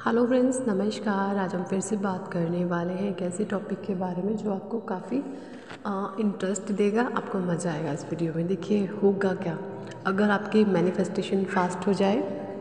Hello friends, नमस्कार। आज हम फिर से बात करने वाले हैं एक ऐसे टॉपिक के बारे में जो आपको काफ़ी इंटरेस्ट देगा, आपको मज़ा आएगा इस वीडियो में। देखिए होगा क्या अगर आपकी मैनिफेस्टेशन फास्ट हो जाए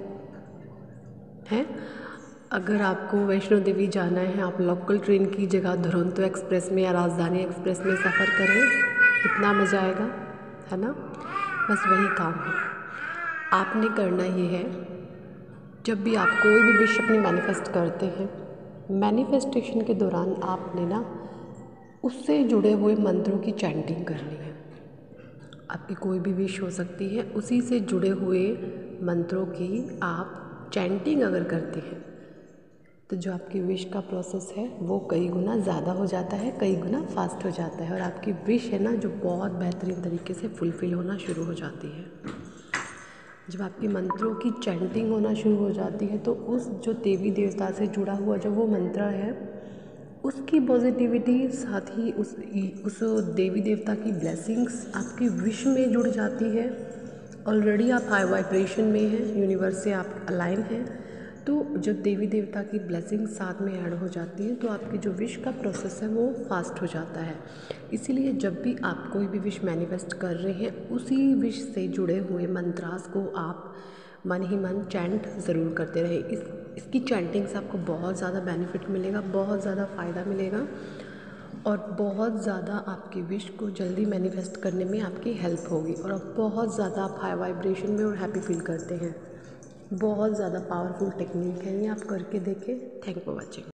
हैं। अगर आपको वैष्णो देवी जाना है, आप लोकल ट्रेन की जगह दुरंतो एक्सप्रेस में या राजधानी एक्सप्रेस में सफ़र करें, कितना मज़ा आएगा, है ना। बस वही काम है, आपने करना ये है। जब भी आप कोई भी विश अपनी मैनिफेस्ट करते हैं, मैनिफेस्टेशन के दौरान आपने ना उससे जुड़े हुए मंत्रों की चैंटिंग करनी है। आपकी कोई भी विश हो सकती है, उसी से जुड़े हुए मंत्रों की आप चैंटिंग अगर करते हैं तो जो आपकी विश का प्रोसेस है वो कई गुना ज़्यादा हो जाता है, कई गुना फास्ट हो जाता है और आपकी विश है ना जो बहुत बेहतरीन तरीके से फुलफ़िल होना शुरू हो जाती है। जब आपकी मंत्रों की चैंटिंग होना शुरू हो जाती है तो उस जो देवी देवता से जुड़ा हुआ जो वो मंत्र है उसकी पॉजिटिविटी, साथ ही उस देवी देवता की ब्लेसिंग्स आपकी विश में जुड़ जाती है। ऑलरेडी आप हाई वाइब्रेशन में हैं, यूनिवर्स से आप अलाइन हैं, तो जब देवी देवता की ब्लेसिंग साथ में ऐड हो जाती है तो आपकी जो विश का प्रोसेस है वो फास्ट हो जाता है। इसीलिए जब भी आप कोई भी विश मैनिफेस्ट कर रहे हैं, उसी विश से जुड़े हुए मंत्रास को आप मन ही मन चैंट ज़रूर करते रहें। इसकी चैंटिंग से आपको बहुत ज़्यादा बेनिफिट मिलेगा, बहुत ज़्यादा फ़ायदा मिलेगा और बहुत ज़्यादा आपकी विश को जल्दी मैनिफेस्ट करने में आपकी हेल्प होगी और अब बहुत ज़्यादा आप हाई वाइब्रेशन में और हैप्पी फील करते हैं। बहुत ज़्यादा पावरफुल टेक्निक है ये, आप करके देखें। Thank for watching.